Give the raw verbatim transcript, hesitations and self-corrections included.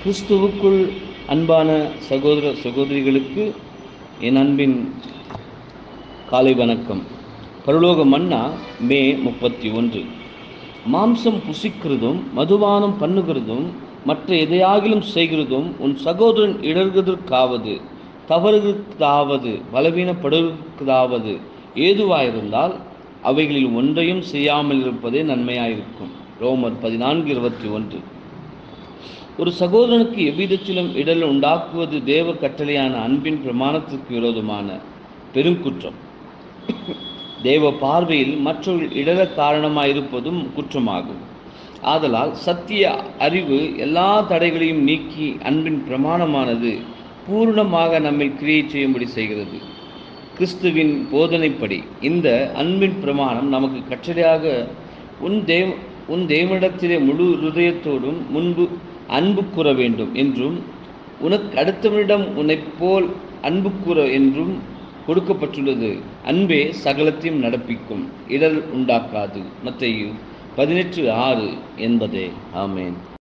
கிறிஸ்துவுக்குள் அன்பான சகோதர சகோதரிகளுக்கு என் அன்பின் காலை வணக்கம். பரலோக மன்னா மே முப்பத்தி ஒன்று. மாம்சம் புசிக்கிறதும் மதுபானம் பண்ணுகிறதும் மற்ற எதையாகிலும் செய்கிறதும் உன் சகோதரன் இடர்கிறதற்காவது தவறுகிறதாவது பலவீனப்படுவதற்காவது ஏதுவாயிருந்தால் அவைகளில் ஒன்றையும் செய்யாமல் இருப்பதே நன்மையாயிருக்கும். ரோமர் பதினான்கு இருபத்தி ஒன்று. ஒரு சகோதரனுக்கு எவ்விதத்திலும் இடல் உண்டாக்குவது தேவ கட்டளையான அன்பின் பிரமாணத்திற்கு விரோதமான பெருங்குற்றம். தேவ பார்வையில் மற்றவர்கள் இடர காரணமாயிருப்பதும் குற்றமாகும். ஆதலால் சத்திய அறிவு எல்லா தடைகளையும் நீக்கி அன்பின் பிரமாணமானது பூர்ணமாக நம்மில் கிரியை செய்யும்படி செய்கிறது. கிறிஸ்துவின் போதனைப்படி இந்த அன்பின் பிரமாணம் நமக்கு கட்டளையாக உன் தேவ உன் தேவனிடத்திலே முழு இருதயத்தோடும் முன்பு அன்பு கூற வேண்டும் என்றும் உனக்கு அடுத்தவனிடம் உன்னைப் போல் அன்பு கூற என்றும் கொடுக்கப்பட்டுள்ளது. அன்பே சகலத்தையும் நடப்பிக்கும், இடர் உண்டாக்காது. மத்தேயு பதினெட்டு ஆறு என்பதே. ஆமேன்.